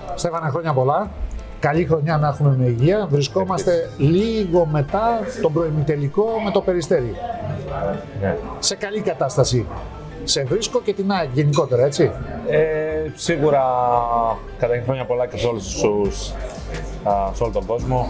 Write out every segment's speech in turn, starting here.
Στέφανε, χρόνια πολλά. Καλή χρονιά να έχουμε με υγεία. Βρισκόμαστε λίγο μετά τον προημιτελικό με το Περιστέρι. Σε καλή κατάσταση. Σε βρίσκω και την ΑΕΚ γενικότερα, έτσι. Σίγουρα καταρχήν χρόνια πολλά και σε σε όλο τον κόσμο.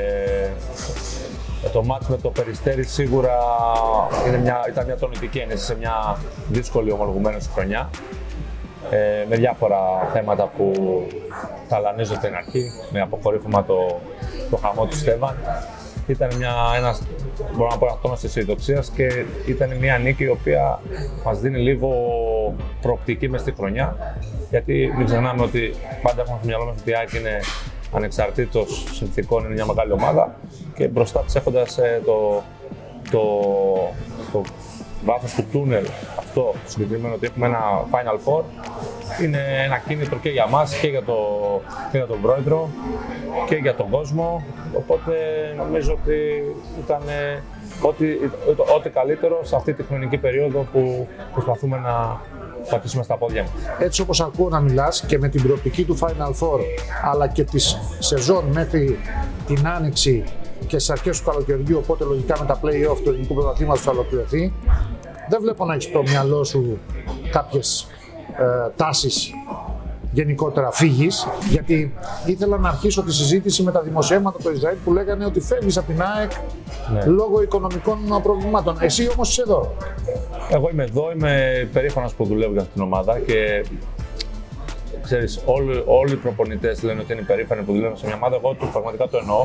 Το μάτς με το Περιστέρι σίγουρα ήταν μια τονιτική ένεση σε μια δύσκολη ομολογουμένως χρονιά. Με διάφορα θέματα που ταλανίζονται στην αρχή, με αποκορύφωμα το χαμό του Στέβαν. Ήταν ένας, μπορώ να πω, ένα τόνος της αισιοδοξίας και ήταν μια νίκη η οποία μας δίνει λίγο προοπτική μες στη χρονιά. Γιατί μην ξεχνάμε ότι πάντα έχουμε στο μυαλό μας ότι η ΑΕΚ είναι ανεξαρτήτως συνθηκών, είναι μια μεγάλη ομάδα και μπροστά της έχοντας το βάθος του τούνελ αυτό συγκεκριμένο ότι έχουμε ένα Final Four, είναι ένα κίνητρο και για μας και για τον πρόεδρο και για τον κόσμο, οπότε νομίζω ότι ήταν ό,τι καλύτερο σε αυτή τη χρονική περίοδο που προσπαθούμε να πατήσουμε στα πόδια μας. Έτσι όπως ακούω να μιλάς και με την προοπτική του Final Four αλλά και της σεζόν μέχρι την Άνοιξη και στις αρχές του καλοκαιριού, οπότε λογικά με τα play-off του ελληνικού πρωταθλήματος θα ολοκληρωθεί, δεν βλέπω να έχεις στο μυαλό σου κάποιες τάσεις γενικότερα φύγης, γιατί ήθελα να αρχίσω τη συζήτηση με τα δημοσιεύματα του Ισραήλ που λέγανε ότι φεύγεις από την ΑΕΚ λόγω οικονομικών προβλημάτων. Εσύ όμως είσαι εδώ. Εγώ είμαι εδώ, είμαι περήφανος που δουλεύω για αυτή την ομάδα και ξέρεις, όλοι οι προπονητές λένε ότι είναι περήφανοι που δουλεύουν σε μια ομάδα. Εγώ πραγματικά το εννοώ.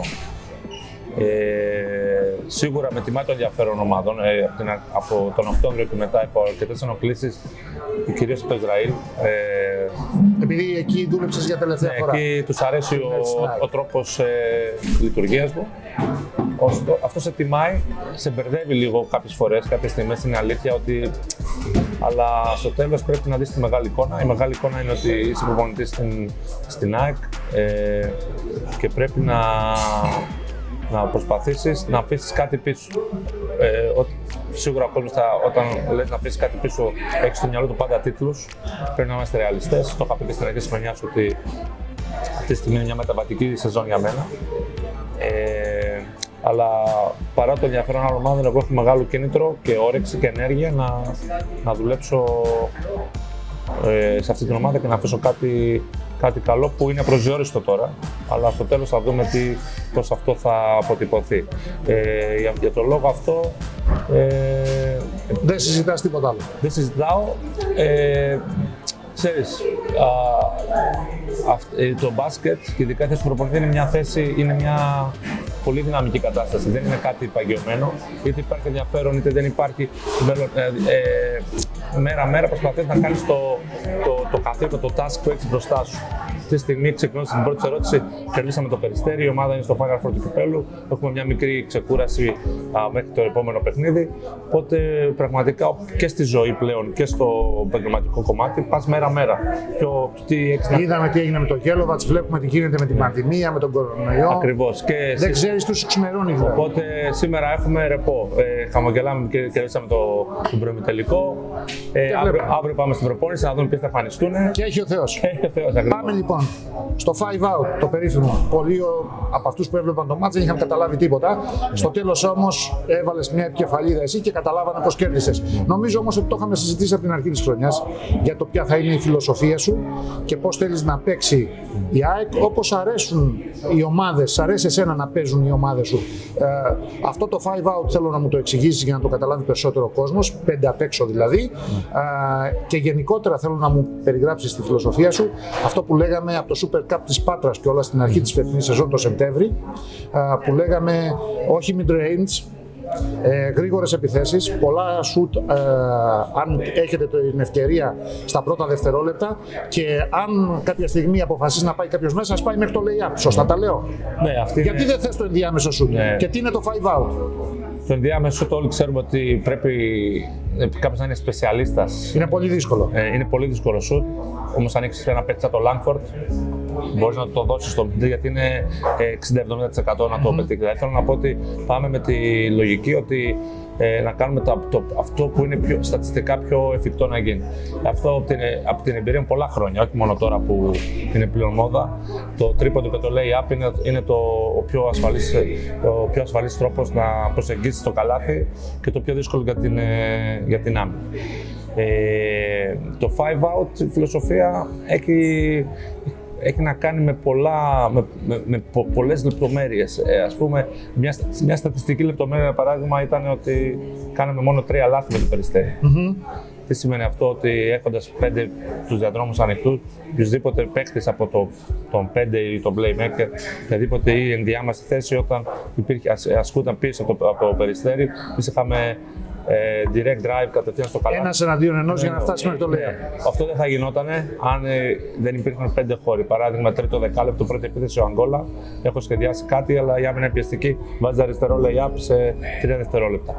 Σίγουρα με τιμά των ενδιαφέρον ομάδων. Από τον Οκτώβριο και μετά έχω αρκετές ενοχλήσεις, κυρίως από το Ισραήλ. Επειδή εκεί δούλεψες για τελευταία φορά. Εκεί τους αρέσει ο τρόπος λειτουργίας μου. Αυτό σε τιμάει, σε μπερδεύει λίγο κάποιες φορές, κάποιες στιγμές είναι αλήθεια ότι. Αλλά στο τέλος πρέπει να δεις τη μεγάλη εικόνα. Η μεγάλη εικόνα είναι ότι είσαι προπονητής στην ΑΕΚ και πρέπει να προσπαθήσεις να αφήσεις κάτι πίσω. Σίγουρα ο κόσμος όταν λες να αφήσεις κάτι πίσω έχεις στο μυαλό του πάντα τίτλους. Πρέπει να είμαστε ρεαλιστές. Το είχα πει και στην αρχή της χρονιάς ότι αυτή τη στιγμή είναι μια μεταβατική σεζόν για μένα. Αλλά παρά το ενδιαφέρον άλλων ομάδων, εγώ έχω μεγάλο κίνητρο και όρεξη και ενέργεια να δουλέψω σε αυτή την ομάδα και να αφήσω κάτι καλό που είναι προσδιορίστο τώρα, αλλά στο τέλος θα δούμε πώς αυτό θα αποτυπωθεί. Για τον λόγο αυτό δεν συζητάς τίποτα άλλο. Δεν συζητάω. Ξέρεις, το μπάσκετ και ειδικά η θέση του προπονητή είναι μια πολύ δυναμική κατάσταση. Δεν είναι κάτι παγιωμένο, είτε υπάρχει ενδιαφέρον είτε δεν υπάρχει. Μέρα-μέρα προσπαθείς να κάνεις το καθήκον, το task που έχεις μπροστά σου. Αυτή τη στιγμή, ξεκινώντας την πρώτη ερώτηση, κερδίσαμε το Περιστέρι, η ομάδα είναι στο Final Four του κυπέλλου. Έχουμε μια μικρή ξεκούραση μέχρι το επόμενο παιχνίδι. Οπότε πραγματικά και στη ζωή πλέον και στο επαγγελματικό κομμάτι πας μέρα-μέρα. Είδαμε τι έγινε με το Γέλοβατς, βλέπουμε τι γίνεται με την πανδημία, με τον κορονοϊό. Ακριβώς. Δεν ξέρεις τους ξημερώνει. Οπότε σήμερα έχουμε ρεπό. Χαμογελάμε και κερδίσαμε τον προημιτελικό. Αύριο πάμε στην προπόνηση να δούμε ποιοι θα εμφανιστούν. Και έχει ο Θεός. Πάμε λοιπόν στο 5 out, το περίφημο. Πολλοί από αυτούς που έβλεπαν το μάτς δεν είχαν καταλάβει τίποτα. Στο τέλος όμως έβαλες μια επικεφαλίδα εσύ και καταλάβανε πώς κέρδισες. Νομίζω όμως ότι το είχαμε συζητήσει από την αρχή της χρονιάς για το ποια θα είναι η φιλοσοφία σου και πώς θέλεις να παίξει η ΑΕΚ, όπως αρέσουν οι ομάδες, αρέσει εσένα να παίζουν οι ομάδες σου. Αυτό το 5 out θέλω να μου το εξηγήσεις για να το καταλάβει περισσότερο ο κόσμος, 5 απ' έξω δηλαδή. Και γενικότερα θέλω να μου περιγράψεις τη φιλοσοφία σου, αυτό που λέγαμε από το Super Cup της Πάτρας και όλα στην αρχή της φετινής σεζόν το Σεπτέμβρη, που λέγαμε όχι mid-range, γρήγορες επιθέσεις, πολλά shoot αν έχετε την ευκαιρία στα πρώτα δευτερόλεπτα και αν κάποια στιγμή αποφασίσει να πάει κάποιος μέσα, ας πάει μέχρι το lay-up. Σωστά τα λέω? Ναι, γιατί δεν θες το ενδιάμεσο shoot? Ναι. Και τι είναι το 5 out? Το ενδιάμεσο shoot όλοι ξέρουμε ότι πρέπει κάποιος να είναι σπεσιαλίστας. Είναι πολύ δύσκολο. Είναι πολύ δύσκολο shoot, όμως αν έχεις ένα παίκτη σαν το Langford μπορείς να το δώσεις στο παιχνίδι, γιατί είναι 60-70% να το πετύχει. Δηλαδή, θέλω να πω ότι πάμε με τη λογική ότι να κάνουμε αυτό που είναι στατιστικά πιο εφικτό να γίνει. Αυτό από την εμπειρία μου πολλά χρόνια, όχι μόνο τώρα που είναι πλέον μόδα. Το τρίποντο και το lay-up είναι ο πιο ασφαλής τρόπος να προσεγγίσεις το καλάθι και το πιο δύσκολο για την άμυνα. Το 5-out, η φιλοσοφία έχει να κάνει με πολλές λεπτομέρειες. Ας πούμε, μια στατιστική λεπτομέρεια, παράδειγμα, ήταν ότι κάναμε μόνο 3 λάθη με το Περιστέρι. Τι σημαίνει αυτό? Ότι έχοντας 5 τους διαδρόμους ανοιχτούς, οποιοδήποτε παίκτης από τον 5 ή τον playmaker, οποιαδήποτε ή ενδιάμεση θέση, όταν ασκούταν πίσω από το Περιστέρι, εμείς είχαμε direct drive κατευθείαν στο καλάθι. Ένας εναντίον ενός για να φτάσει μέχρι το lay-up. Αυτό δεν θα γινόταν αν δεν υπήρχαν 5 χώροι. Παράδειγμα, τρίτο δεκάλεπτο, πρώτη επίθεση ο Ανγκόλα. Έχω σχεδιάσει κάτι, αλλά η άμυνα είναι πιεστική. Βάζει αριστερό lay-up σε 3 δευτερόλεπτα.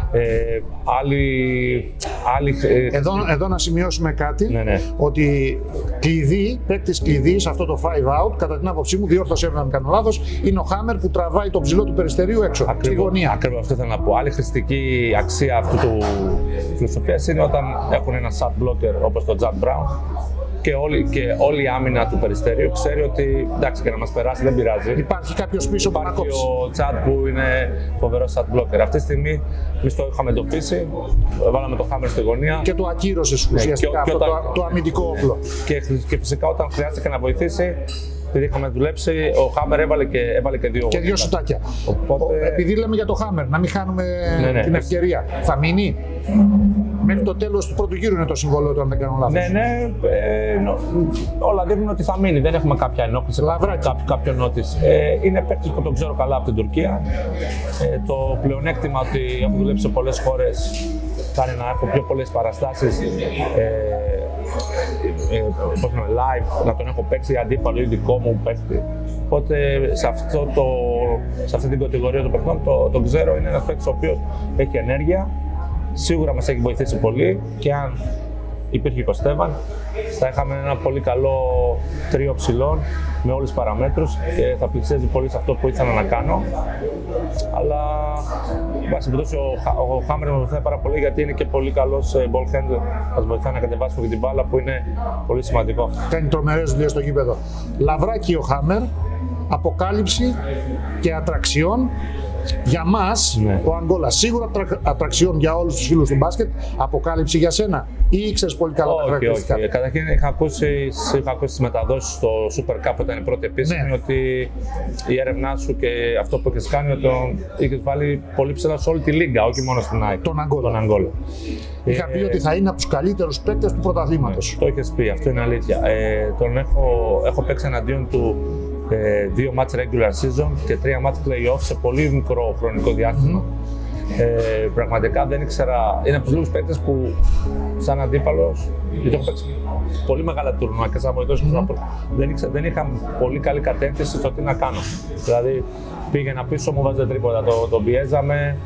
Εδώ να σημειώσουμε κάτι, ότι παίκτης κλειδί σε αυτό το 5-out, κατά την άποψή μου, διόρθωσε να μην κάνω λάθος, είναι ο Χάμερ που τραβάει το ψηλό του Περιστερίου έξω, στη γωνία. Ακριβώς αυτό θέλω να πω. Άλλη χρηστική αξία αυτού του φιλοσοφίας είναι όταν έχουν ένα shot blocker όπως το Jack Brown και όλη η άμυνα του Περιστερίου ξέρει ότι εντάξει, και να μας περάσει δεν πειράζει. Υπάρχει κάποιος πίσω που να κόψει. Ο Chad που είναι φοβερό shot blocker. Αυτή τη στιγμή εμείς το είχαμε εντοπίσει, βάλαμε το Hammer στη γωνία. Και το ακύρωσες ουσιαστικά το αμυντικό όπλο. Και φυσικά όταν χρειάστηκε να βοηθήσει, επειδή είχαμε δουλέψει, ο Hammer έβαλε και 2 και 2 σουτάκια. Οπότε... Επειδή λέμε για το Hammer, να μην χάνουμε την ευκαιρία. Θα μείνει. Μέχρι το τέλος του πρώτου γύρου είναι το συμβόλαιο του, αν δεν κάνω λάθος. Όλα δείχνουν ότι θα μείνει. Δεν έχουμε κάποια ενόχληση, κάποιο νότις. Είναι παίκτης που τον ξέρω καλά από την Τουρκία. Το πλεονέκτημα ότι έχω δουλέψει σε πολλές χώρες κάνει να έχω πιο πολλές παραστάσεις live, να τον έχω παίξει αντίπαλο ή δικό μου παίκτη. Οπότε σε αυτή την κατηγορία των παιχτών τον ξέρω, είναι ένας παίκτης ο οποίος έχει ενέργεια. Σίγουρα μας έχει βοηθήσει πολύ και αν υπήρχε και ο Στέβαν, θα είχαμε ένα πολύ καλό τρίο ψηλών με όλες τις παραμέτρους και θα πλησιάζει πολύ σε αυτό που ήθελα να κάνω. Αλλά βάσει ο Χάμερ με βοηθάει πάρα πολύ γιατί είναι και πολύ καλός ball handler. Μας βοηθάει να κατεβάσουμε και την μπάλα που είναι πολύ σημαντικό. Κάνει τρομερές δουλειές στο γήπεδο. Λαβράκι ο Χάμερ, αποκάλυψη και ατραξιόν. Για μας, ο Ανγκόλα, σίγουρα ατραξιόν για όλους τους φίλους του μπάσκετ, αποκάλυψη για σένα ή ήξερες πολύ καλά τα χαρακτηριστικά? Όχι. Καταρχήν είχα ακούσει τις μεταδόσεις στο Super Cup που ήταν η πρώτη επίσημη, ότι η έρευνά σου και αυτό που έχεις κάνει, ότι είχες βάλει πολύ ψηλά σε όλη τη λίγα, όχι μόνο στην ΑΕΚ. Τον Ανγκόλα. Είχα πει ότι θα είναι από τους καλύτερους παίκτες του πρωταθλήματος. Το έχεις πει, αυτό είναι αλήθεια. Τον έχω παίξει εναντίον του 2 match regular season και 3 match play-off σε πολύ μικρό χρονικό διάστημα. Πραγματικά δεν ήξερα, είναι από τους λίγους παίκτες που σαν αντίπαλος, γιατί έχω παίξει πολύ μεγάλα τουρνουά και σαν βοηθός, δεν είχα πολύ καλή κατεύθυνση στο τι να κάνω. Δηλαδή πήγαινα πίσω, μου βάζε τρίποτα, τον πιέζαμε,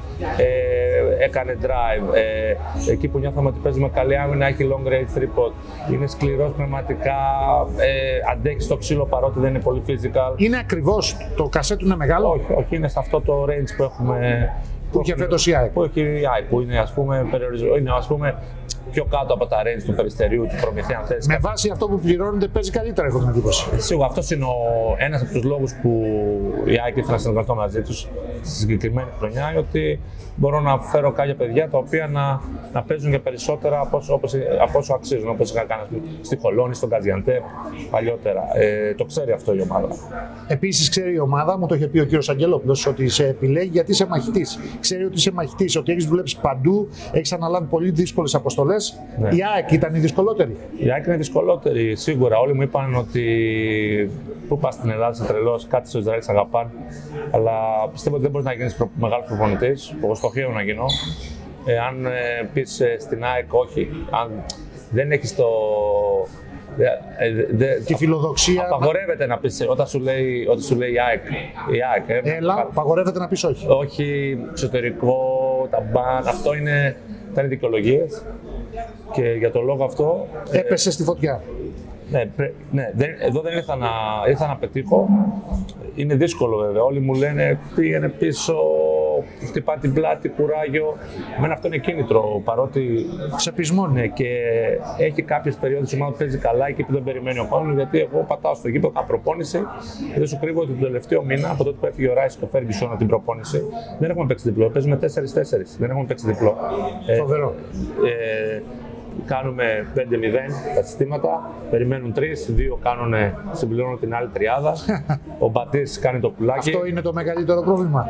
έκανε drive. Εκεί που νιώθαμε ότι παίζουμε καλή άμυνα, έχει long range tripod. Είναι σκληρός πνευματικά, αντέχει στο ξύλο παρότι δεν είναι πολύ physical. Είναι ακριβώς, το κασέ του είναι μεγάλο? Όχι, είναι σε αυτό το range που έχουμε. Που είχε φέτος η ΑΕΚ. Που έχει η ΑΕΚ, που είναι ας πούμε περιορισμένο. Είναι ας πούμε πιο κάτω από τα range του Περιστερίου, του Προμηθέα, αν θες. Με βάση αυτό που πληρώνεται παίζει καλύτερα, έχω την εντύπωση. Σίγουρα αυτός είναι ένας από τους λόγους που η ΑΕΚ ήθελε να συνεργαστώ μαζί τους στη συγκεκριμένη χρονιά, ότι μπορώ να φέρω κάποια παιδιά τα οποία να παίζουν και περισσότερα από όσο αξίζουν, όπως είχα κάνει στη Χολόνη, στον Γκαζιαντέπ παλιότερα. Το ξέρει αυτό η ομάδα. Επίσης, ξέρει η ομάδα, μου το είχε πει ο κύριος Αγγελόπουλος, ότι σε επιλέγει γιατί είσαι μαχητής. Ξέρει ότι είσαι μαχητής, ότι έχεις δουλέψει παντού, έχεις αναλάβει πολύ δύσκολες αποστολές. Η ΑΕΚ ήταν η δυσκολότερη? Η ΑΕΚ είναι δυσκολότερη, σίγουρα. Όλοι μου είπαν ότι πού πας στην Ελλάδα, είσαι τρελός, κάτι στο Ισραήλ, σε αγαπάνε. Αλλά πιστεύω ότι δεν μπορεί να γίνεις μεγάλος προπονητής. Εγώ στοχεύω να γίνω. Αν πεις στην ΑΕΚ, όχι. Αν δεν έχεις τη φιλοδοξία. Απαγορεύεται να πεις όταν σου λέει η ΑΕΚ. Έλα, απαγορεύεται να πεις όχι. Όχι, εξωτερικό, τα μπαν, αυτό ήταν δικαιολογίες. Και για τον λόγο αυτό. Έπεσε στη φωτιά. Εδώ δεν ήρθα να πετύχω. Είναι δύσκολο βέβαια. Όλοι μου λένε πήγαινε πίσω, χτυπά την πλάτη, κουράγιο. Εμένα αυτό είναι κίνητρο, παρότι σε πεισμώνει. Ναι, και έχει κάποιες περιόδους η ομάδα που παίζει καλά εκεί που δεν περιμένει ο κόσμος. Γιατί εγώ πατάω στο γήπεδο, κάνω προπόνηση. Δεν σου κρύβω ότι τον τελευταίο μήνα, από τότε που έφυγε ο Ράις και ο Φέργκισον από την προπόνηση, δεν έχουμε παίξει διπλό. Παίζουμε 4-4. Δεν έχουμε παίξει διπλό. Φοβερό. Κάνουμε 5-0 τα συστήματα, περιμένουν 3, 2 συμπληρώνουν την άλλη τριάδα. Ο Μπατής κάνει το πουλάκι. Αυτό είναι το μεγαλύτερο πρόβλημα.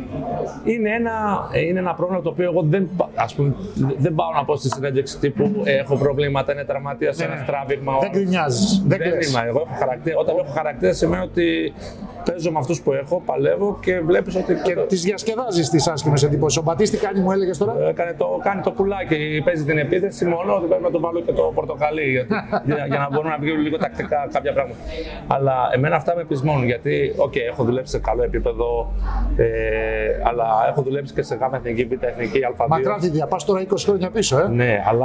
Είναι ένα πρόβλημα το οποίο εγώ δεν πάω να πω στη συνέντευξη τύπου έχω προβλήματα, είναι τραυματίας, ένα τράβηγμα. Δεν γκρινιάζεις. Δεν είμαι. Εγώ έχω χαρακτήρα. Όταν έχω χαρακτήρα σημαίνει ότι παίζω με αυτούς που έχω, παλεύω και βλέπεις ότι. Και τις διασκεδάζεις τις άσχημες εντυπώσεις. Ο Μπατής τι κάνει, μου έλεγες τώρα? Κάνει το πουλάκι, παίζει την επίθεση μόνο. Πρέπει να το βάλω και το πορτοκαλί για να μπορούν να βγουν λίγο τακτικά κάποια πράγματα. Αλλά εμένα αυτά με πεισμώνουν γιατί, έχω δουλέψει σε καλό επίπεδο, αλλά έχω δουλέψει και σε γάμα εθνική, β' εθνική, α2. Μακρά πας τώρα 20 χρόνια πίσω, Ναι, αλλά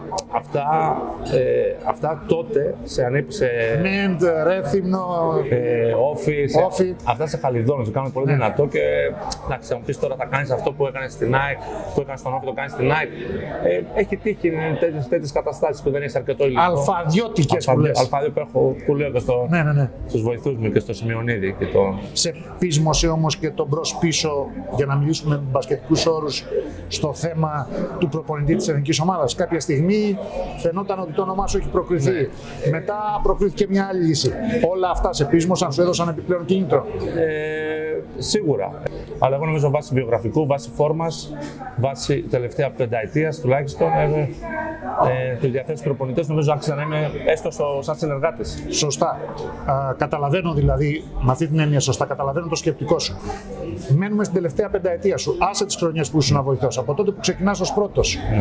αυτά τότε σε ανέπισε. Μεντ, Ρέθυμνο, Όφη. Αυτά σε χαλιδώνουν, σε κάνουν πολύ δυνατό και να μου πεις τώρα θα κάνεις αυτό που έκανες στην ΑΕΚ, που έκανες στον Όφη, το κάνεις στην ΑΕΚ. Έχει τύχει τέτοιες καταστάσεις που δεν έχεις αρκετό υλικό. Αλφαδιώτικες που λες. Αλφαδίο που λέω και στους βοηθούς μου και στο Σημειονίδη. Σε πείσμωσε όμως και τον μπρος-πίσω, για να μιλήσουμε με μπασκετικούς όρους, στο θέμα του προπονητή της εθνικής ομάδας. Κάποια στιγμή φαινόταν ότι το όνομά σου έχει προκριθεί. Ναι. Μετά προκρίθηκε μια άλλη λύση. Όλα αυτά σε πείσμωσαν, σου έδωσαν επιπλέον κίνητρο? Σίγουρα. Αλλά εγώ νομίζω βάσει βιογραφικού, βάσει φόρμας, βάσει τελευταία πενταετίας τουλάχιστον, τους διαθέτους προπονητές νομίζω άξιζα να είμαι έστω σαν συνεργάτης. Σωστά. Καταλαβαίνω δηλαδή, με αυτή την έννοια σωστά, καταλαβαίνω το σκεπτικό σου. Μένουμε στην τελευταία πενταετία σου. Άσε τις χρονιές που ήσουν βοηθός, από τότε που ξεκινάς ως πρώτος. Ναι.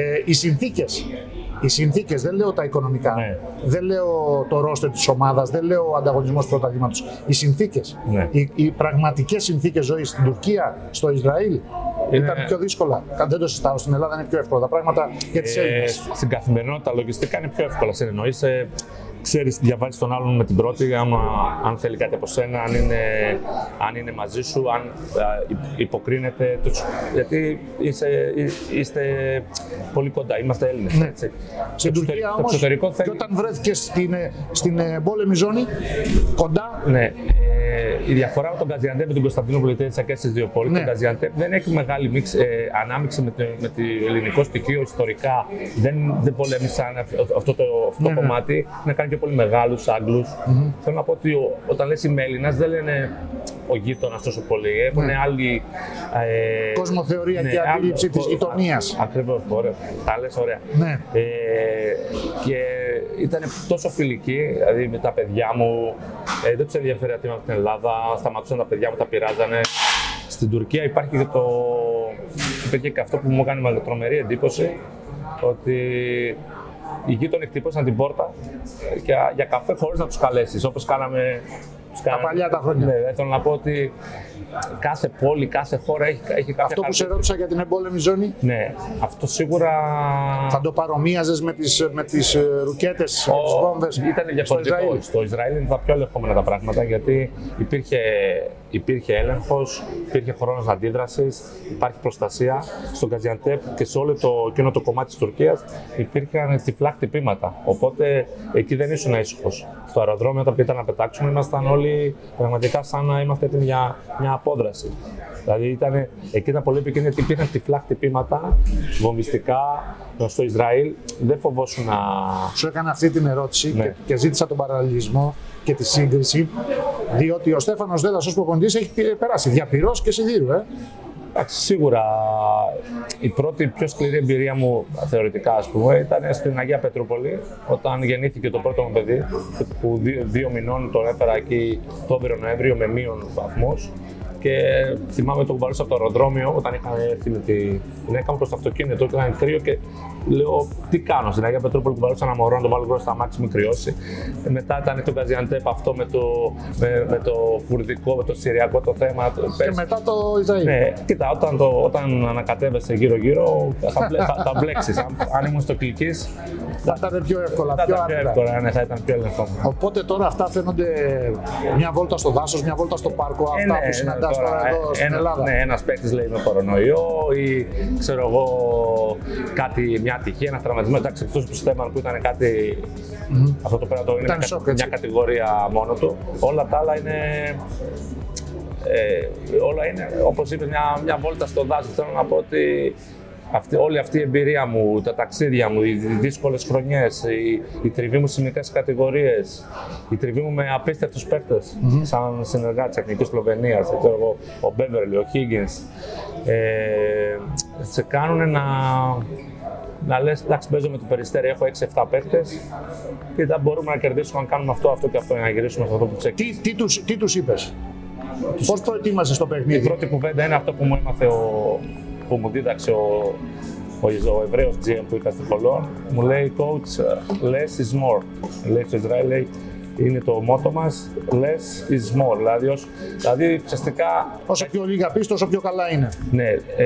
Οι συνθήκες, δεν λέω τα οικονομικά, ναι. Δεν λέω το ρόστερ της ομάδας, δεν λέω ο ανταγωνισμός πρωταθλήματος. Οι συνθήκες, ναι. Οι πραγματικές συνθήκες ζωής στην Τουρκία, στο Ισραήλ, ήταν πιο δύσκολα. Δεν το συζητάω, στην Ελλάδα είναι πιο εύκολα τα πράγματα για τις Έλληνες. Στην καθημερινότητα λογιστικά είναι πιο εύκολα. Συνεννοείσαι, ξέρεις, διαβάζεις τον άλλον με την πρώτη, αν θέλει κάτι από σένα, αν είναι μαζί σου, αν υποκρίνεται. Γιατί είστε πολύ κοντά, είμαστε Έλληνες. Ναι. Στην Τουρκία όμως, και όταν βρέθηκες στην πόλεμη ζώνη, κοντά. Ναι. Η διαφορά με τον Γκαζιαντέπ με την Κωνσταντινούπολη και στις δύο πόλεις, το Γκαζιαντέπ δεν έχει μεγάλη ανάμειξη με το ελληνικό στοιχείο ιστορικά. Δεν πολέμησαν αυτό το κομμάτι. Να κάνει πιο πολύ μεγάλους Άγγλους. Θέλω να πω ότι όταν λες είμαι Έλληνας, δεν λένε ο γείτονας τόσο πολύ. Έχουν άλλη κοσμοθεωρία και αντίληψη της γειτονίας. Ακριβώς, ωραία. Τα λες ωραία. Ναι. Και ήταν τόσο φιλική, δηλαδή με τα παιδιά μου, δεν τους ενδιαφέρει από την Ελλάδα, σταματούσαν τα παιδιά μου, τα πειράζανε. Στην Τουρκία υπήρχε και αυτό που μου έκανε τρομερή εντύπωση, ότι οι γείτονοι χτυπούσαν την πόρτα για καφέ χωρίς να τους καλέσεις, όπως κάναμε τα παλιά τα χρόνια. Ναι, θέλω να πω ότι κάθε πόλη, κάθε χώρα έχει κάποια. Αυτό που σε ρώτησα για την εμπόλεμη ζώνη. Ναι, αυτό σίγουρα. Θα το παρομοίαζες με τις ρουκέτες, τις βόμβες? Ήταν διαφορετικό. Στο Ισραήλ είναι τα πιο ελεγχόμενα τα πράγματα, γιατί υπήρχε έλεγχος, υπήρχε χρόνος αντίδρασης, υπάρχει προστασία. Στο Γκαζιαντέπ και σε όλο εκείνο το κομμάτι της Τουρκίας υπήρχαν τυφλά χτυπήματα. Οπότε εκεί δεν ήσουν ήσυχος. Στο αεροδρόμιο, όταν πήγαμε να πετάξουμε, ήμασταν όλοι πραγματικά σαν να είμαστε έτοιμοι για μια απόδραση. Δηλαδή εκεί ήταν πολύ επικίνδυνο γιατί υπήρχαν τυφλά χτυπήματα, βομβιστικά. Στο Ισραήλ δεν φοβόσουν να. Σου έκανα αυτή την ερώτηση, ναι, και ζήτησα τον παραλληλισμό και τη σύγκριση, διότι ο Στέφανος Δέδας ως προπονητής έχει περάσει διαπυρός και σιδήρου. Σίγουρα η πρώτη πιο σκληρή εμπειρία μου θεωρητικά, ας πούμε, ήταν στην Αγία Πετρούπολη, όταν γεννήθηκε το πρώτο μου παιδί, που 2 μηνών τον έφερα εκεί τον Νοέμβριο με μείον βαθμούς. Και θυμάμαι το κουμπαλούσα από το αεροδρόμιο όταν είχαν έρθει με τη γυναίκα μου προς το αυτοκίνητο και ήταν κρύο και λέω τι κάνω. Στην Αγία Πετρούπολη κουμπαλούσα ένα μωρό να τον βάλω γρήγορα στα μάξι, μην κρυώσει. Μετά ήταν το Γκαζιαντέπ αυτό με το κουρδικό, με το συριακό το θέμα. Και μετά το Ισραήλ. Ναι, κοίτα, όταν ανακατεύεσαι γύρω-γύρω θα μπλέξεις. Αν ήμουν στο Κλικής θα ήταν πιο εύκολα. Ναι, θα ήταν πιο ελεγχόμενο. Οπότε τώρα αυτά φαίνονται μια βόλτα στο δάσος, μια βόλτα στο πάρκο, αυτά που συναντάς τώρα εδώ στην Ελλάδα. Ναι, ένας παίκτης λέει με κορονοϊό ή ξέρω εγώ μια ατυχία, ένα τραυματισμό. Εντάξει, εκτός του Στέμαν που ήταν κάτι. Αυτό το πέρα το είναι μια κατηγορία μόνο του. Όλα τα άλλα είναι. Όλα είναι, όπως είπες, μια βόλτα στο δάσος. Θέλω να πω ότι όλη αυτή η εμπειρία μου, τα ταξίδια μου, οι δύσκολες χρονιές, η τριβή μου στις μικρές κατηγορίες, η τριβή μου με απίστευτους παίκτες, σαν συνεργάτης Εθνικής Σλοβενίας, ο Μπέβερλι, ο Higgins, σε κάνουν να λες, εντάξει, παίζω με το Περιστέρι, έχω 6-7 παίκτες και δεν μπορούμε να κερδίσουμε αν κάνουμε αυτό και αυτό για να γυρίσουμε σε αυτό που ξεκίνησε. Τι τους είπες, πώς προετοίμασες το παιχνίδι? Η πρώτη κουβέντα είναι αυτό που μου έμαθε που μου δίδαξε ο Εβραίος GM που ήταν στη Χολόν. Μου λέει, coach, less is more. Λέει στο Ισραήλ, λέει, είναι το μότο μας, less is more. Δηλαδή, ουσιαστικά. Όσο πιο λίγα πεις, τόσο πιο καλά είναι. Ναι.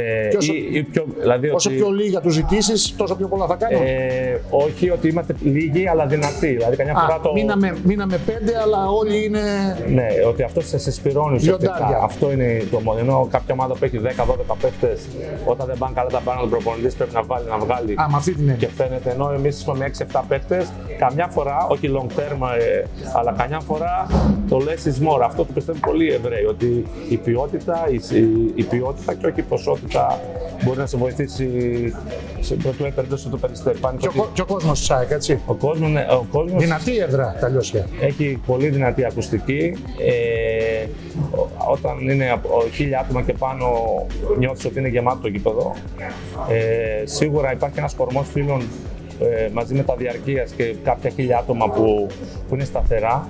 Όσο πιο λίγα τους ζητήσεις, τόσο πιο πολλά θα κάνουν. Όχι ότι είμαστε λίγοι, αλλά δυνατοί. Δηλαδή, καμιά φορά μείναμε 5, αλλά όλοι είναι. Ναι, ότι αυτό σε συσπηρώνει ουσιαστικά. Αυτό είναι το μόνο. Ενώ κάποια ομάδα που έχει 10-12 παίκτες, όταν δεν πάνε καλά τα πάνω, ο προπονητής πρέπει να βγάλει. Και φαίνεται. Ενώ εμείς είμαστε με 6-7 παίκτες, καμιά φορά, όχι long term, αλλά καμιά φορά το less is more. Αυτό το πιστεύουν πολλοί Εβραίοι, ότι η ποιότητα και όχι η ποσότητα μπορεί να σε βοηθήσει σε προκειμένη περίπτωση του Περιστέρι. Και ο κόσμος της ΑΕΚ, έτσι. Ο κόσμος δυνατή έδρα, τα λιώσια. Έχει πολύ δυνατή ακουστική. Όταν είναι 1000 άτομα και πάνω, νιώθεις ότι είναι γεμάτο το γήπεδο. Σίγουρα υπάρχει ένας κορμός φίλων μαζί με τα διαρκείας και κάποια 1000 άτομα που είναι σταθερά.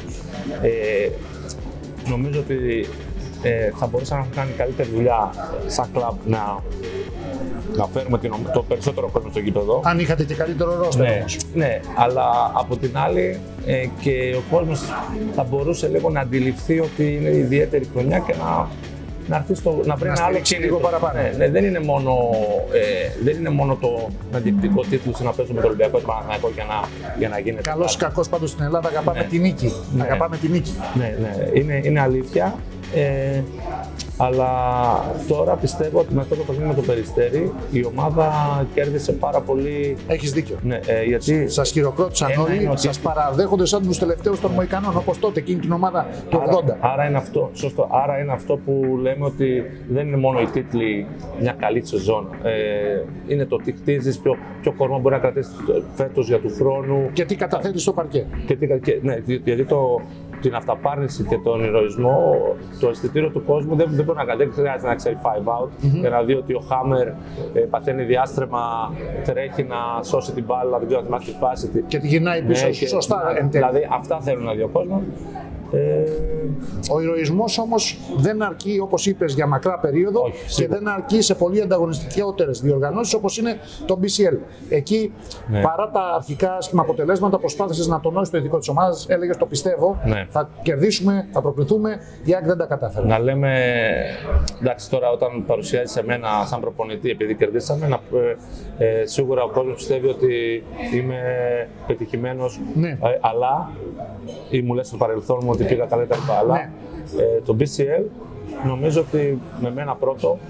Νομίζω ότι θα μπορούσαν να έχουν κάνει καλύτερη δουλειά σαν κλαμπ να φέρουμε το περισσότερο κόσμο στο γήπεδο. Αν είχατε και καλύτερο ρόστερ. Ναι, αλλά από την άλλη και ο κόσμος θα μπορούσε λίγο να αντιληφθεί ότι είναι ιδιαίτερη χρονιά και να βρει ένα άλλο λίγο παραπάνω. Ναι, δεν είναι μόνο το διεκδικό τίτλο να παίζουμε με το Ολυμπιακό για να γίνεται. Καλός ή κακός, πάντως στην Ελλάδα αγαπάμε τη νίκη. Αγαπάμε τη νίκη. Ναι, είναι αλήθεια. Αλλά τώρα πιστεύω ότι με αυτό το παιχνίδι με το Περιστέρι η ομάδα κέρδισε πάρα πολύ. Έχεις δίκιο. Ναι, γιατί σας χειροκρότησαν όλοι, σας παραδέχονται σαν τους τελευταίους των Μοϊκανών, όπως τότε εκείνη την ομάδα του 80. Άρα είναι αυτό, σωστό. Άρα είναι αυτό που λέμε ότι δεν είναι μόνο οι τίτλοι μια καλή σεζόν. Είναι το τι χτίζεις, ποιο κορμό μπορεί να κρατήσει φέτος για του χρόνου. Και τι καταθέτεις στο παρκέ. Γιατί την αυταπάρνηση και τον ηρωισμό, το αισθητήριο του κόσμου δεν μπορεί να κάνει. Δεν χρειάζεται να ξέρει 5 out για να δει ότι ο Χάμερ παθαίνει διάστρεμα, τρέχει να σώσει την μπάλα, δεν ξέρω αν θυμάστε τη φάση. Και τη γυρνάει πίσω, σωστά. Δηλαδή αυτά θέλουν να δει ο κόσμος. Ο ηρωισμός όμως δεν αρκεί, όπως είπες, για μακρά περίοδο. Όχι, και δεν αρκεί σε πολύ ανταγωνιστικότερες διοργανώσεις όπως είναι το BCL. Εκεί, παρά τα αρχικά αποτελέσματα, προσπάθησες να τονώσεις το ηθικό της ομάδας, έλεγες το πιστεύω, θα κερδίσουμε, θα προκριθούμε, η ΑΕΚ δεν τα κατάφερε. Να λέμε, εντάξει, τώρα όταν παρουσιάζεις εμένα σαν προπονητή, επειδή κερδίσαμε, σίγουρα ο κόσμος πιστεύει ότι είμαι πετυχημένος, αλλά ή μου λες στο παρελθόν μου ότι πήγα καλύτερα, αλλά το BCL νομίζω ότι με μένα πρώτο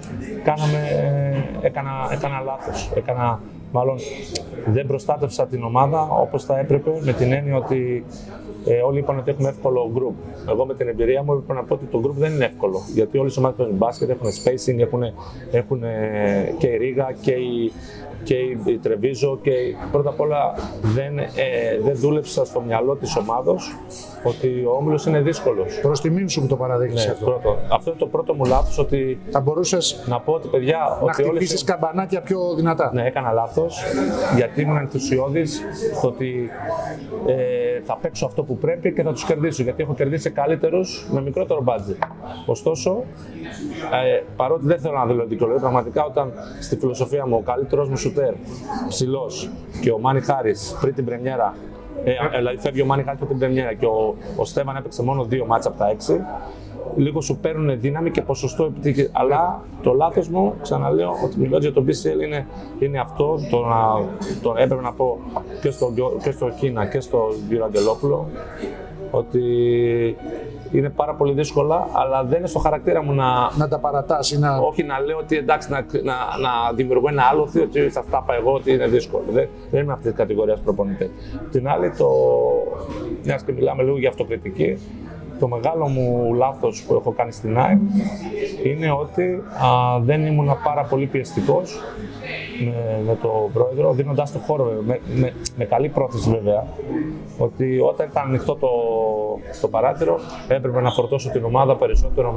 έκανα λάθος. Μάλλον δεν προστάτευσα την ομάδα όπως θα έπρεπε, με την έννοια ότι όλοι είπαν ότι έχουμε εύκολο group. Εγώ με την εμπειρία μου έπρεπε να πω ότι το group δεν είναι εύκολο. Γιατί όλες οι ομάδες παίζουν μπάσκετ, έχουν spacing, έχουν και η Ρίγα και η Τρεβίζο και πρώτα απ' όλα δεν δούλεψα στο μυαλό της ομάδος ότι ο όμιλος είναι δύσκολος. Προς τιμήν σου που το παραδέχεις αυτό. Αυτό είναι το πρώτο μου λάθος, ότι θα μπορούσες να πω ότι παιδιά... να χτυπήσεις καμπανάκια πιο δυνατά. Ναι, έκανα λάθος, γιατί ήμουν ενθουσιώδης στο ότι θα παίξω αυτό που πρέπει και θα τους κερδίσω, γιατί έχω κερδίσει καλύτερους με μικρότερο μπάτζετ. Ωστόσο, παρότι δεν θέλω να δηλώνω δικαιολογία, πραγματικά όταν στη φιλοσοφία μου ο καλύτερος μου σουτέρ, ψηλός, και ο Μάνι Χάρις πριν την πρεμιέρα, δηλαδή φεύγει ο Μάνι Χάρις πριν την πρεμιέρα και ο Στέβαν έπαιξε μόνο 2 μάτσα από τα 6, λίγο σου παίρνουν δύναμη και ποσοστό επιτυχίας. Αλλά το λάθος μου, ξαναλέω, ότι μιλάω για το BCL είναι αυτό, το έπρεπε να πω και στο Κίνα και στο κύριο Αγγελόπουλο, ότι είναι πάρα πολύ δύσκολα, αλλά δεν είναι στο χαρακτήρα μου να τα παρατάσει. Όχι να λέω ότι εντάξει, να δημιουργώ ένα άλοθη, ότι σας τα είπα εγώ ότι είναι δύσκολο. Δεν είμαι αυτή τη κατηγορία προπονητή. Την άλλη, μιας και μιλάμε λίγο για αυτοκριτική, το μεγάλο μου λάθος που έχω κάνει στην ΑΕΚ είναι ότι δεν ήμουν πάρα πολύ πιεστικός με τον πρόεδρο, δίνοντας το χώρο, με καλή πρόθεση βέβαια, ότι όταν ήταν ανοιχτό το παράθυρο έπρεπε να φορτώσω την ομάδα περισσότερο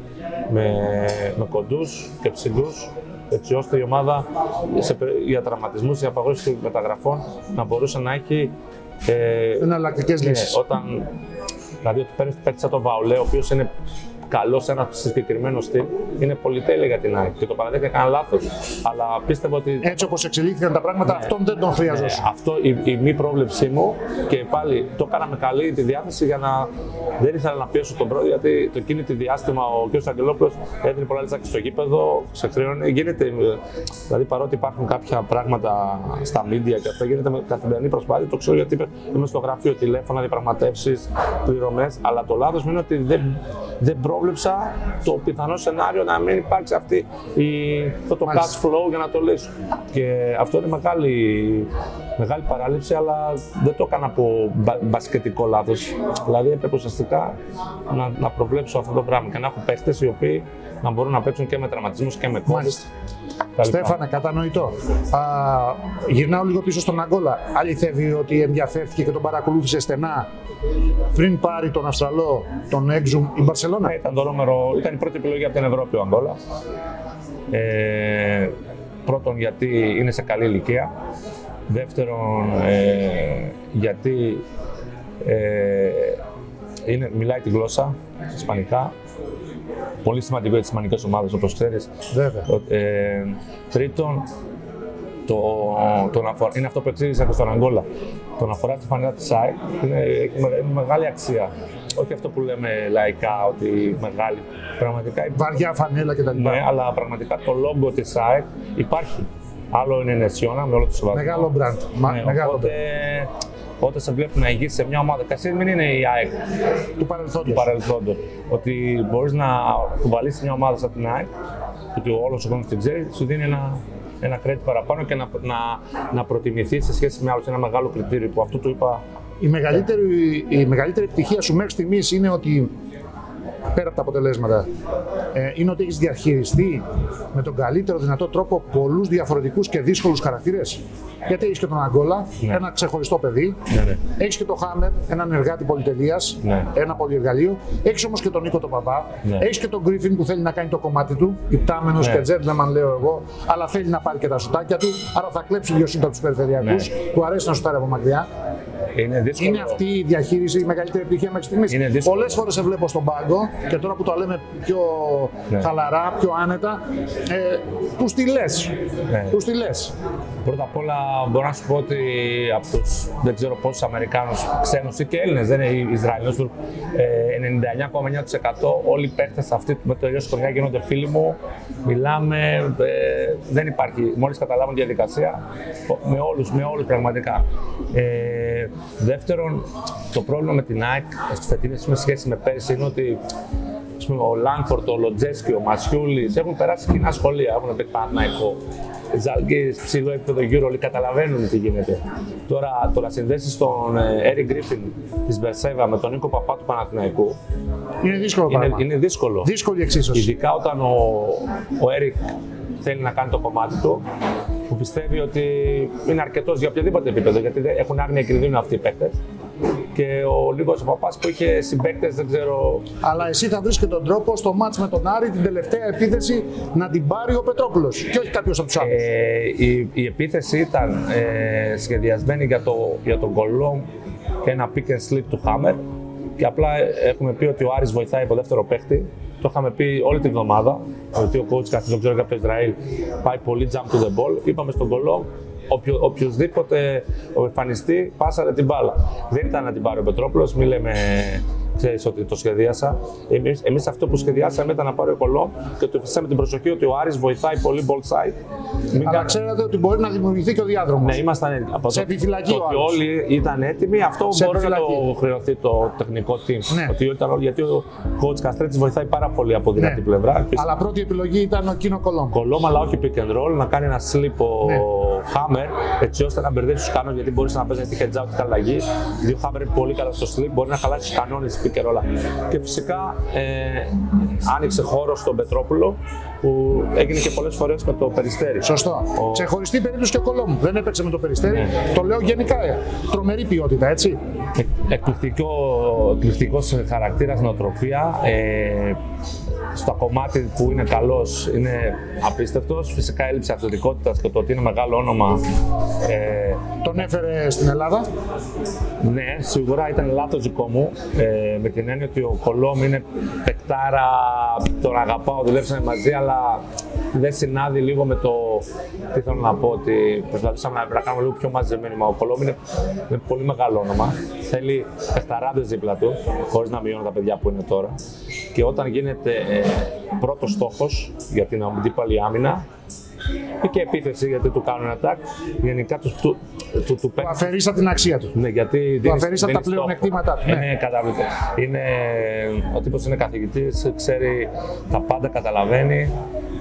με κοντούς και ψηλούς, έτσι ώστε η ομάδα για τραυματισμούς, για απαγόρευση μεταγραφών να μπορούσε να έχει εναλλακτικές λύσεις. Δηλαδή, ότι παίρνει παίκτη σαν τον Βαουλέ, ο οποίος είναι καλός σε ένα συγκεκριμένο στυλ, είναι πολυτέλεια για την ΑΕΚ. Και το παραδέχτηκα, έκανα λάθος, αλλά πίστευα ότι. Έτσι όπως εξελίχθηκαν τα πράγματα, αυτόν δεν τον χρειαζόταν. Αυτό η μη πρόβλεψή μου, και πάλι το έκανα με καλή τη διάθεση για να. Δεν ήθελα να πιέσω τον πρόεδρο, γιατί το εκείνη τη διάστημα ο κ. Αγγελόπουλος έδινε πολλά λεφτά και στο γήπεδο, ξεκρίνωνε. Γίνεται. Δηλαδή, παρότι υπάρχουν κάποια πράγματα στα media και αυτά, γίνεται με καθημερινή προσπάθεια. Το ξέρω γιατί είμαι στο γραφείο, τηλέφωνα, διαπραγματεύσεις, πληρωμές. Αλλά το λάθος μου είναι ότι δεν πρόβλεψα το πιθανό σενάριο να μην υπάρξει αυτό το cash flow για να το λύσω. Και αυτό είναι μεγάλη παράληψη, αλλά δεν το έκανα από μπασκετικό λάθος. Δηλαδή έπρεπε ουσιαστικά να προβλέψω αυτό το πράγμα και να έχω παίχτες οι οποίοι να μπορούν να παίξουν και με τραυματισμούς και με COVID. Στέφανε, κατανοητό. Γυρνάω λίγο πίσω στον Αγκόλα. Αληθεύει ότι ενδιαφέρθηκε και τον παρακολούθησε στενά πριν πάρει τον Αυστραλό, τον Έξουμ, η Μπαρσελόνα? Ήταν η πρώτη επιλογή από την Ευρώπη ο Αγκόλα. Πρώτον, γιατί είναι σε καλή ηλικία. Δεύτερον, γιατί μιλάει τη γλώσσα ισπανικά. Πολύ σημαντικό για τις ισπανικές ομάδες, όπως ξέρεις. Βέβαια. Τρίτον, είναι αυτό που εξήγησα και στον Αγκόλα. Το να φορά τη φανέλα της ΑΕΚ έχει μεγάλη αξία. Όχι αυτό που λέμε λαϊκά, ότι μεγάλη. Πραγματικά βαριά φανέλα κτλ. Ναι, αλλά πραγματικά το λόγο της ΑΕΚ υπάρχει. Άλλο είναι Νεσιόνα με όλο το σεβασμό. Μεγάλο μπραντ. Οπότε σε βλέπουν να ηγείς σε μια ομάδα. Kasi μην είναι η ΑΕΚ του παρελθόντος. Ότι μπορείς να κουβαλήσεις μια ομάδα σαν την ΑΕΚ, ότι όλος ο κόσμος την ξέρει, σου δίνει ένα credit παραπάνω και να προτιμηθεί σε σχέση με άλλους. Ένα μεγάλο κριτήριο που αυτό του είπα. Η μεγαλύτερη επιτυχία σου μέχρι στιγμής είναι ότι, πέρα από τα αποτελέσματα, είναι ότι έχεις διαχειριστεί με τον καλύτερο δυνατό τρόπο πολλούς διαφορετικούς και δύσκολους χαρακτήρες. Γιατί έχεις και τον Αγκόλα, ένα ξεχωριστό παιδί. Έχεις και τον Χάμερ, έναν εργάτη πολυτελείας, ένα πολυεργαλείο. Έχεις όμως και τον Νίκο τον Παπά. Έχεις και τον Γκρίφιν που θέλει να κάνει το κομμάτι του. Υπτάμενος και gentleman, λέω εγώ, αλλά θέλει να πάρει και τα σουτάκια του. Άρα θα κλέψει 2 σούτα από τους περιφερειακούς. Του αρέσει να σουτάρει από μακριά. Είναι αυτή η διαχείριση η μεγαλύτερη επιτυχία μέχρι στιγμής. Πολλές φορές σε βλέπω στον πάγκο και τώρα που το λέμε πιο χαλαρά, πιο άνετα, τους τη λες. Πρώτα απ' όλα μπορώ να σου πω ότι από τους δεν ξέρω πόσους Αμερικάνους, ξένους ή και Έλληνες, δεν είναι Ισραηλινούς, 99,9% όλοι οι παίχτες αυτοί με το ίδιο χρονιά γίνονται φίλοι μου. Μιλάμε, δεν υπάρχει. Μόλις καταλάβουν τη διαδικασία, με όλους πραγματικά. Δεύτερον, το πρόβλημα με την ΑΕΚ στη φετινή σχέση με πέρυσι είναι ότι ο Λάνφορντ, ο Λοτζέσκι, ο Μασιούλης έχουν περάσει κοινά σχολεία. Έχουν πει Παναθηναϊκό, Ζαλγκίρις, ψηλό επίπεδο EuroLeague, καταλαβαίνουν τι γίνεται. Τώρα το να συνδέσεις τον Έρικ Γκρίφιν της Μπερσέβα με τον Νίκο Παπά του Παναθηναϊκού είναι δύσκολο. Δύσκολη εξίσωση. Ειδικά όταν ο Έρικ θέλει να κάνει το κομμάτι του, που πιστεύει ότι είναι αρκετός για οποιοδήποτε επίπεδο, γιατί έχουν άγνοια και δίνουν αυτοί οι παίκτες. Και ο Νίκος Παπάς που είχε συμπαίκτες, δεν ξέρω. Αλλά εσύ θα βρεις και τον τρόπο στο μάτς με τον Άρη, την τελευταία επίθεση, να την πάρει ο Πετρόπουλος και όχι κάποιος από τους άλλους. Η επίθεση ήταν σχεδιασμένη για τον κολό και ένα pick and slip του Hammer. Και απλά έχουμε πει ότι ο Άρης βοηθάει από δεύτερο παίχτη. Το είχαμε πει όλη την εβδομάδα. Ότι ο coach καθώς δεν ξέρω για το Ισραήλ πάει πολύ jump to the ball. Είπαμε στον Κολόμ, οποιοδήποτε εμφανιστεί, πάσαρε την μπάλα. Δεν ήταν να την πάρει ο Πετρόπουλος, μη λέμε. Ξέρεις ότι το σχεδίασα. Εμείς αυτό που σχεδιάσαμε ήταν να πάρει ο Κολόμ και του εφησίσαμε την προσοχή ότι ο Άρης βοηθάει πολύ ball side. Αλλά ξέρετε ότι μπορεί να δημιουργηθεί και ο διάδρομος. Ναι, ήμασταν έτοιμοι. Σε επιφυλακή ο Άρης. Όλοι ήταν έτοιμοι. Αυτό μπορεί να το χρεωθεί το τεχνικό team. Ναι. Γιατί ο coach Καστρέτης βοηθάει πάρα πολύ από δυνατή πλευρά. Αλλά πρώτη επιλογή ήταν ο Κίνο Κολόμ. Κολόμ, αλλά όχι pick and roll, να κάνει ένα slip ο Hammer, έτσι ώστε να μπερδέψει τους κανόνες. Γιατί μπορεί να παίζει ένα hedge out και αλλαγή. Γιατί ο Hammer είναι πολύ καλά στο slip, μπορεί να χαλάσει τους κανόνες pick and roll. Και φυσικά άνοιξε χώρο στον Πετρόπουλο που έγινε και πολλές φορές με το Περιστέρι. Σωστό. Ξεχωριστή περίπτωση και ο Κολόμ. Δεν έπαιξε με το Περιστέρι. Το λέω γενικά. Τρομερή ποιότητα, έτσι. Εκπληκτικός χαρακτήρας, νοοτροπία. Στο κομμάτι που είναι καλός, είναι απίστευτος. Φυσικά έλλειψη αθλητικότητας και το ότι είναι μεγάλο όνομα. Τον έφερε στην Ελλάδα. Ναι, σίγουρα ήταν λάθος δικό μου. Με την έννοια ότι ο Κολόμ είναι παικτάρα, τον αγαπάω, δουλέψαμε μαζί, αλλά δεν συνάδει λίγο με το τι θέλω να πω, ότι προσπαθήσαμε να κάνουμε λίγο πιο μαζεμένοι. Μα ο Κολόμ είναι πολύ μεγάλο όνομα. Θέλει παιχταράδες δίπλα του, χωρίς να μειώνω τα παιδιά που είναι τώρα. Και όταν γίνεται πρώτος στόχος για την αντίπαλη άμυνα και επίθεση, γιατί του κάνουν attack, γενικά του αφαιρήσα την αξία του. Ναι, γιατί του αφαιρήσα τα πλεονεκτήματά του. Είναι καταβλητό. Ο τύπος είναι καθηγητής, ξέρει τα πάντα, καταλαβαίνει.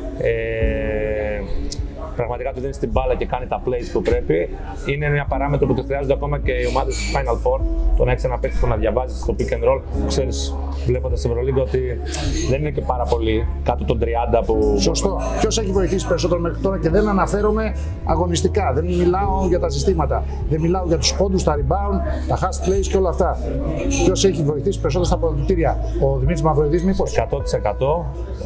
Πραγματικά του δίνει την μπάλα και κάνει τα plays που πρέπει. Είναι μια παράμετρο που τη χρειάζονται ακόμα και οι ομάδες του Final Four. Το να έχεις ένα παίκτη που να διαβάζει στο pick and roll, ξέρεις, βλέποντας στην Ευρωλίγκα ότι δεν είναι και πάρα πολύ κάτω των 30 που. Σωστό. Ποιος έχει βοηθήσει περισσότερο μέχρι τώρα, και δεν αναφέρομαι αγωνιστικά. Δεν μιλάω για τα συστήματα. Δεν μιλάω για τους πόντους, τα rebound, τα fast plays και όλα αυτά. Ποιος έχει βοηθήσει περισσότερο στα αποδυτήρια, ο Δημήτρης Μαυροειδής, μήπως? 100%.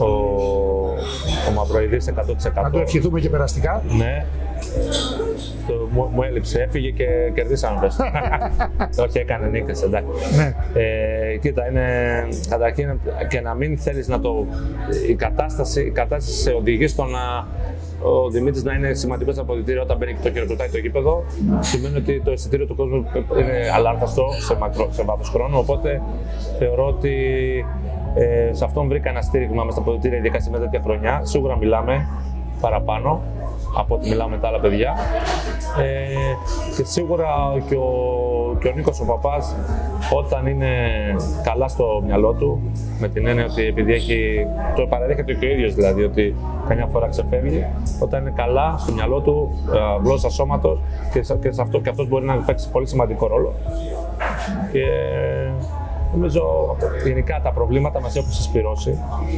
Ο Μαυροειδής 100%. Να το ευχηθούμε και περαστικά. Ναι. Μου έλειψε, έφυγε και κερδίσαμε. Όχι, έκανε νίκες, εντάξει. Ναι. Κοίτα, είναι καταρχήν και να μην θέλεις να το. Η κατάσταση σε οδηγεί στο να ο Δημήτρης να είναι σημαντικός από αποδυτήριο όταν μπαίνει και το χειροκροτάει το γήπεδο. Σημαίνει ότι το εισιτήριο του κόσμου είναι αλάρθαστο σε βάθος χρόνου. Οπότε θεωρώ ότι σε αυτόν βρήκα ένα στήριγμα μέσα στα αποδυτήρια, ειδικά σε μια τέτοια χρονιά. Σίγουρα μιλάμε παραπάνω από ό,τι μιλάμε με τα άλλα παιδιά. Και σίγουρα και ο Νίκος ο Παπάς, όταν είναι καλά στο μυαλό του, με την έννοια ότι επειδή το παραδέχεται και ο ίδιος, δηλαδή ότι καμιά φορά ξεφεύγει, όταν είναι καλά στο μυαλό του, γλώσσα σώματος, και σε αυτό και αυτός μπορεί να παίξει πολύ σημαντικό ρόλο. Και νομίζω γενικά τα προβλήματα μας έχουν συσπυρώσει.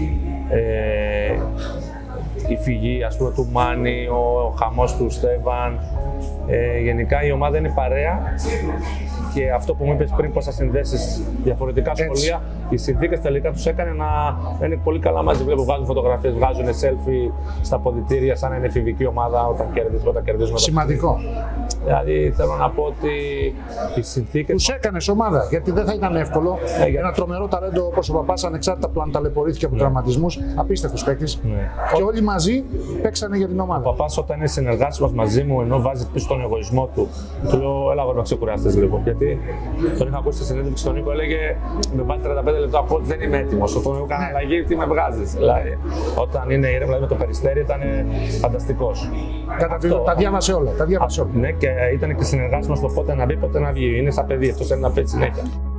Η φυγή, ας πούμε, του Μάνη, ο χαμός του Στέβαν. Γενικά η ομάδα είναι παρέα και αυτό που μου είπες πριν, πώς θα συνδέσεις διαφορετικά σχολεία, οι συνθήκες τελικά τους έκανε να είναι πολύ καλά μαζί. Βλέπω, βγάζουν φωτογραφίες, βγάζουν selfie στα αποδυτήρια σαν να είναι εφηβική ομάδα όταν κερδίζουμε. Σημαντικό. Δηλαδή θέλω να πω ότι οι συνθήκες. Τους έκανες ομάδα, γιατί δεν θα ήταν εύκολο. Ένα τρομερό ταλέντο όπως ο Παπάς, ανεξάρτητα που αν ταλαιπωρήθηκε από τραυματισμούς, απίστευτος παίκτης. Και όλοι μαζί παίξανε για την ομάδα. Ο Παπάς, όταν είναι συνεργάτης μας μαζί μου, ενώ βάζει πίσω τον εγωισμό του, του λέω: έλα, να ξεκουράστες λίγο. Γιατί τον είχα ακούσει στη συνέντευξη στον Νίκο, έλεγε: με βάζει 35 λεπτά από ότι δεν είμαι έτοιμος. Όταν έκανα αλλαγή, τι με βγάζεις. Δηλαδή, όταν είναι ήρεμο, με το Περιστέρι, ήταν φανταστικός. Τα διάβασε όλα. Ναι, και ήταν και συνεργάτης μας το πότε να μπει, πότε να βγει. Είναι σαν παιδί, αυτός θέλει να παίζει συνέχεια.